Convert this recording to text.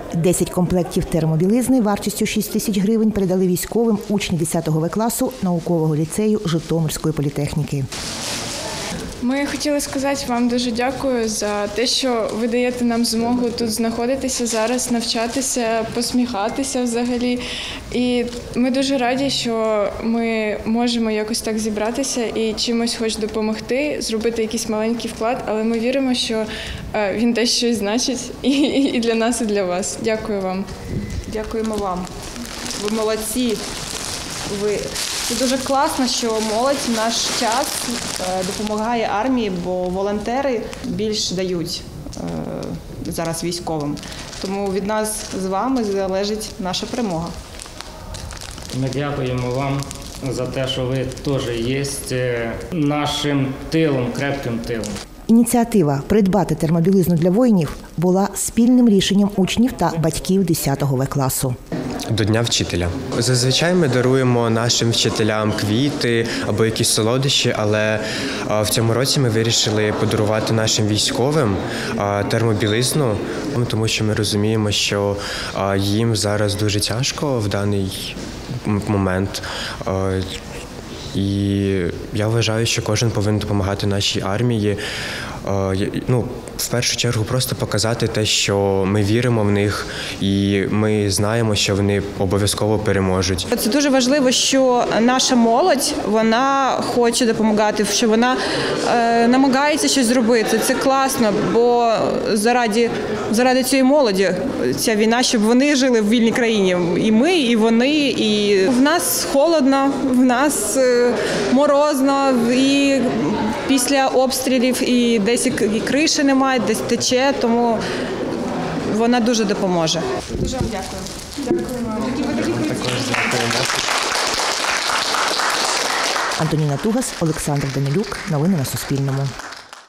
10 комплектів термобілизни вартістю 6 тисяч гривень передали військовим учні 10 В-класу наукового ліцею Житомирської політехніки. Ми хотіли сказати вам дуже дякую за те, що ви даєте нам змогу тут знаходитися зараз, навчатися, посміхатися взагалі. І ми дуже раді, що ми можемо якось так зібратися і чимось хоч допомогти, зробити якийсь маленький вклад, але ми віримо, що він теж щось значить і для нас, і для вас. Дякую вам. Дякуємо вам. Ви молодці. Це дуже класно, що молодь в наш час допомагає армії, бо волонтери більш дають зараз військовим. Тому від нас з вами залежить наша перемога. Ми дякуємо вам за те, що ви теж є нашим тилом, крепким тилом. Ініціатива «Придбати термобілизну для воїнів» була спільним рішенням учнів та батьків 10 В-класу. До Дня вчителя. Зазвичай ми даруємо нашим вчителям квіти або якісь солодощі, але в цьому році ми вирішили подарувати нашим військовим термобілизну, тому що ми розуміємо, що їм зараз дуже тяжко в даний момент. І я вважаю, що кожен повинен допомагати нашій армії. В першу чергу просто показати те, що ми віримо в них і ми знаємо, що вони обов'язково переможуть. Це дуже важливо, що наша молодь, вона хоче допомагати, що вона намагається щось зробити. Це класно, бо заради цієї молоді ця війна, щоб вони жили в вільній країні. І ми, і вони. І в нас холодно, в нас морозно, і після обстрілів і десь і криші немає, десь тече, тому вона дуже допоможе. Дуже вам дякую. Антоніна Тугас, Олександр Данилюк. Новини на Суспільному.